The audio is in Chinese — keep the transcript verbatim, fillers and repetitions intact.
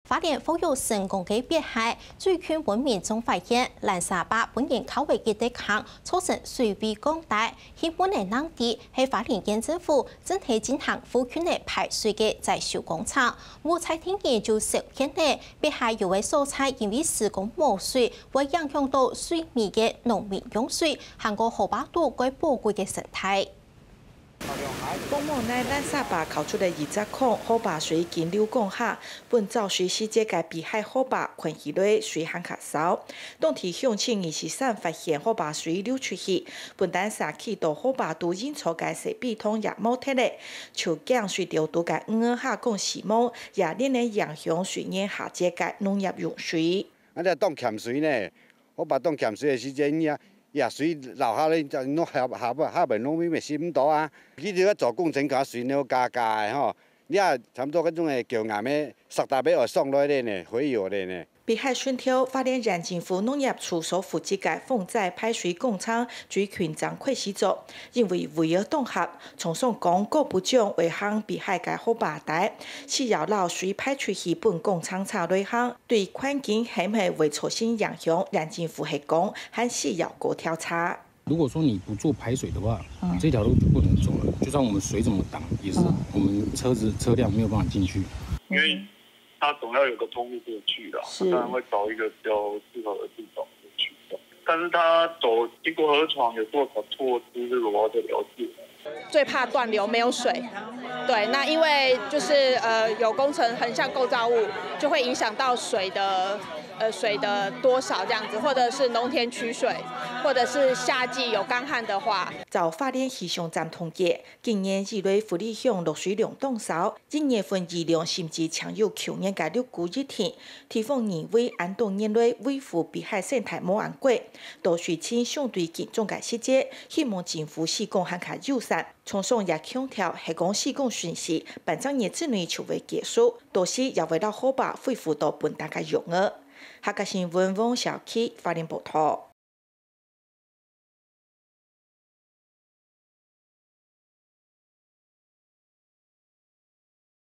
花莲富有成功嘅碧海，最近文明中发现蓝沙坝本人口味嘅地坑，造成水位降大，希望能让地喺花莲县政府整体进行附近嘅排水嘅再修工程。无彩天研究首先呢，碧海有位所在因为施工冇水，会影响到水面嘅农民用水，韩国河坝多贵宝贵嘅生态。 公墓内蓝沙坝考出的二十孔，河坝水经流降下，本造水世界嘅碧海河坝困起来水很较少。当地乡亲二十三发现河坝水流出去，本单沙起到河坝都引错嘅石壁桶也冇贴咧，树茎水掉都嘅五下降死亡，也连连影响水源下界嘅农业用水。 啊，你当欠水呢？河坝当欠水嘅时阵呀。 呀，水流下咧就弄下下下下边弄咪咪閃到啊！呢啲做工程架水了加加嘅吼，你啊差唔多嗰種嘅橋岩咩，十大俾我上來咧呢，會有咧呢。碧海順條花蓮縣政府農業處所負責嘅風災排水工程最群章開始做，因為為了統合，從上講各部長為向碧海嘅河壩帶，需要撈水排出去本工程查內行，對環境係唔係會造成影響，縣政府係講還需要過調查。 如果說你不做排水的話，嗯、這條路就不能走了。就算我們水怎麼擋，也是我們車子車輛沒有辦法進去。 因為它總要有個通路過去的，當然會找一個比較適合的地方去走。但是它走經過河床有多少措施，這個我就了解。 最怕斷流沒有水，對，那因為就是呃有工程橫向構造物，就會影響到水的。 呃，水的多少這樣子，或者是農田取水，或者是夏季有乾旱的話， 就花蓮氣象站統計，今年二月福利鄉落水量當少，一月份雨量甚至強於去年嘅六股一天。地方認為安東年內維護碧海生態冇按過，到水清相對嚴重嘅細節，希望政府施工更加友善。從上也強調，係講施工順時，半張年之內就會結束，到時也為到河壩恢復到本大嘅用額。客家新聞王小琪花蓮報道。